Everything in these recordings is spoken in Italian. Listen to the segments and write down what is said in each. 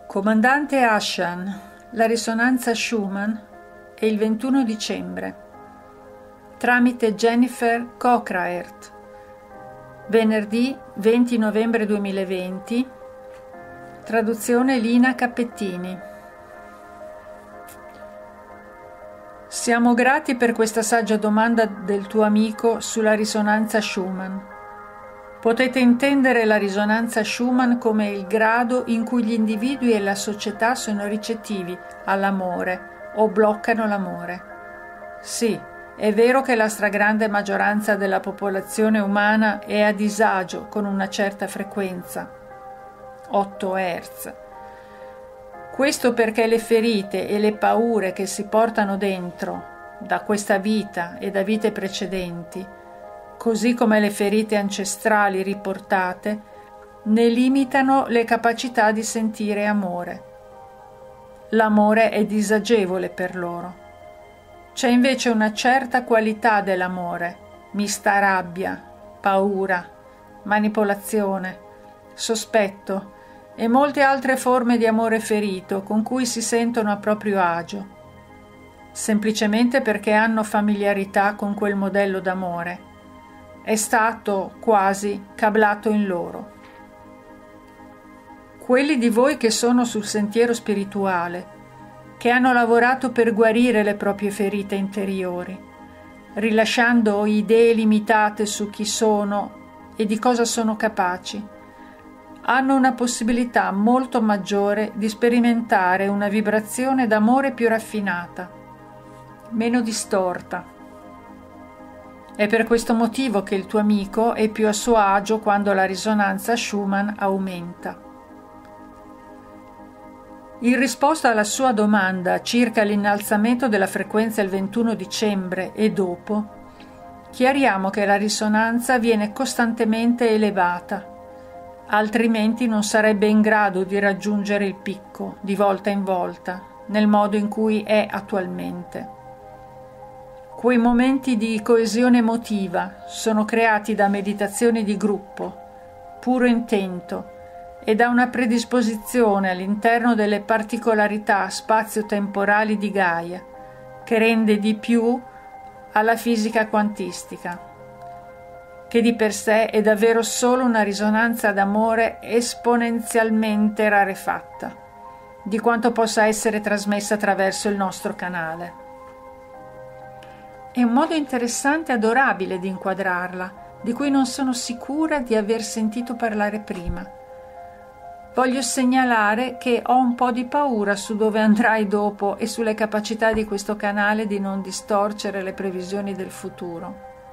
Comandante Ashan, la risonanza Schumann è il 21 dicembre, tramite Jennifer Cockraert, venerdì 20 novembre 2020, traduzione Lina Cappettini. Siamo grati per questa saggia domanda del tuo amico sulla risonanza Schumann. Potete intendere la risonanza Schumann come il grado in cui gli individui e la società sono ricettivi all'amore o bloccano l'amore. Sì, è vero che la stragrande maggioranza della popolazione umana è a disagio con una certa frequenza, 8 Hz. Questo perché le ferite e le paure che si portano dentro da questa vita e da vite precedenti, così come le ferite ancestrali riportate, ne limitano le capacità di sentire amore. L'amore è disagevole per loro. C'è invece una certa qualità dell'amore, mista rabbia, paura, manipolazione, sospetto e molte altre forme di amore ferito con cui si sentono a proprio agio, semplicemente perché hanno familiarità con quel modello d'amore. È stato quasi cablato in loro. Quelli di voi che sono sul sentiero spirituale, che hanno lavorato per guarire le proprie ferite interiori, rilasciando idee limitate su chi sono e di cosa sono capaci, hanno una possibilità molto maggiore di sperimentare una vibrazione d'amore più raffinata, meno distorta. È per questo motivo che il tuo amico è più a suo agio quando la risonanza Schumann aumenta. In risposta alla sua domanda circa l'innalzamento della frequenza il 21 dicembre e dopo, chiariamo che la risonanza viene costantemente elevata, altrimenti non sarebbe in grado di raggiungere il picco di volta in volta, nel modo in cui è attualmente. Quei momenti di coesione emotiva sono creati da meditazioni di gruppo, puro intento e da una predisposizione all'interno delle particolarità spazio-temporali di Gaia, che rende di più alla fisica quantistica, che di per sé è davvero solo una risonanza d'amore esponenzialmente rarefatta, di quanto possa essere trasmessa attraverso il nostro canale. È un modo interessante e adorabile di inquadrarla, di cui non sono sicura di aver sentito parlare prima. Voglio segnalare che ho un po' di paura su dove andrai dopo e sulle capacità di questo canale di non distorcere le previsioni del futuro.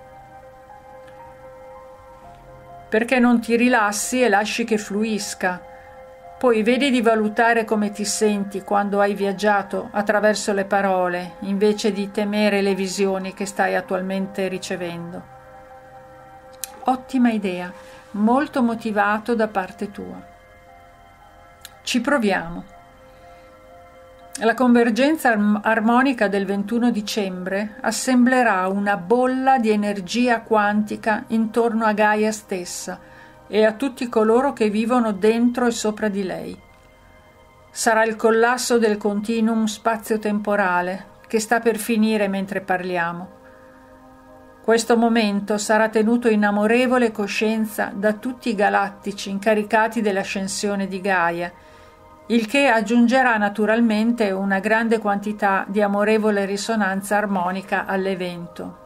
Perché non ti rilassi e lasci che fluisca. Poi vedi di valutare come ti senti quando hai viaggiato attraverso le parole, invece di temere le visioni che stai attualmente ricevendo. Ottima idea, molto motivato da parte tua. Ci proviamo. La convergenza armonica del 21 dicembre assemblerà una bolla di energia quantica intorno a Gaia stessa e a tutti coloro che vivono dentro e sopra di lei. Sarà il collasso del continuum spazio-temporale che sta per finire mentre parliamo. Questo momento sarà tenuto in amorevole coscienza da tutti i galattici incaricati dell'ascensione di Gaia, il che aggiungerà naturalmente una grande quantità di amorevole risonanza armonica all'evento.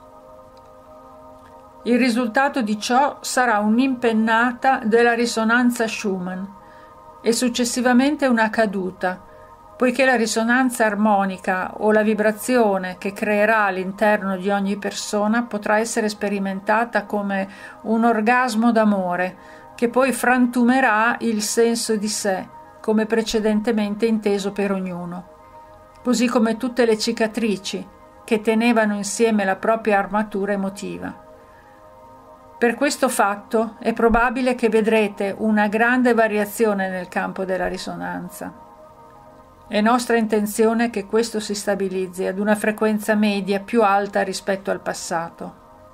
Il risultato di ciò sarà un'impennata della risonanza Schumann e successivamente una caduta, poiché la risonanza armonica o la vibrazione che creerà all'interno di ogni persona potrà essere sperimentata come un orgasmo d'amore che poi frantumerà il senso di sé, come precedentemente inteso per ognuno, così come tutte le cicatrici che tenevano insieme la propria armatura emotiva. Per questo fatto è probabile che vedrete una grande variazione nel campo della risonanza. È nostra intenzione che questo si stabilizzi ad una frequenza media più alta rispetto al passato.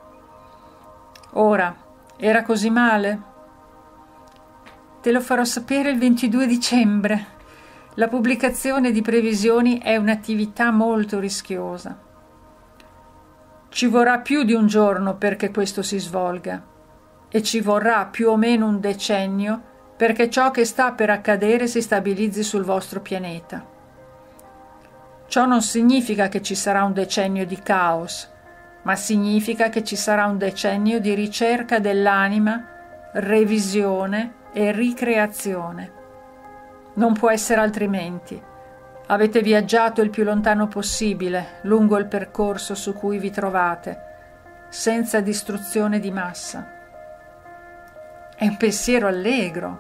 Ora, era così male? Te lo farò sapere il 22 dicembre. La pubblicazione di previsioni è un'attività molto rischiosa. Ci vorrà più di un giorno perché questo si svolga e ci vorrà più o meno un decennio perché ciò che sta per accadere si stabilizzi sul vostro pianeta. Ciò non significa che ci sarà un decennio di caos, ma significa che ci sarà un decennio di ricerca dell'anima, revisione e ricreazione. Non può essere altrimenti. Avete viaggiato il più lontano possibile lungo il percorso su cui vi trovate, senza distruzione di massa. È un pensiero allegro.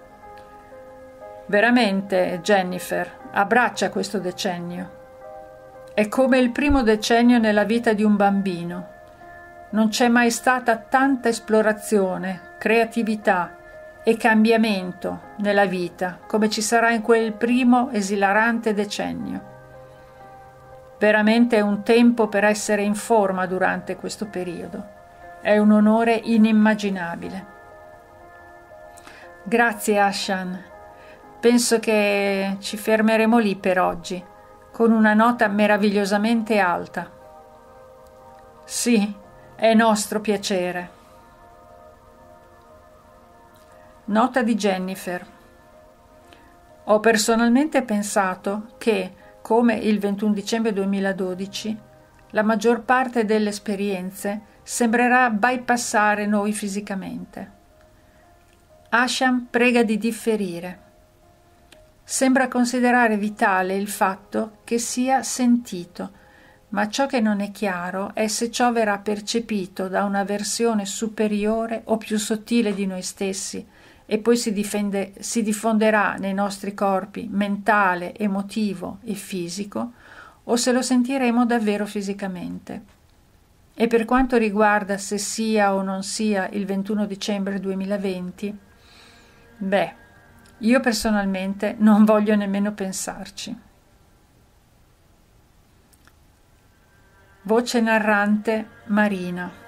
Veramente, Jennifer, abbraccia questo decennio. È come il primo decennio nella vita di un bambino. Non c'è mai stata tanta esplorazione, creatività e cambiamento nella vita come ci sarà in quel primo esilarante decennio. Veramente è un tempo per essere in forma durante questo periodo. È un onore inimmaginabile. Grazie, Ashan. Penso che ci fermeremo lì per oggi, con una nota meravigliosamente alta. Sì, è nostro piacere. Nota di Jennifer. Ho personalmente pensato che, come il 21 dicembre 2012, la maggior parte delle esperienze sembrerà bypassare noi fisicamente. Asham prega di differire. Sembra considerare vitale il fatto che sia sentito, ma ciò che non è chiaro è se ciò verrà percepito da una versione superiore o più sottile di noi stessi e poi si diffonderà nei nostri corpi mentale, emotivo e fisico, o se lo sentiremo davvero fisicamente. E per quanto riguarda se sia o non sia il 21 dicembre 2020, io personalmente non voglio nemmeno pensarci. Voce narrante Marina.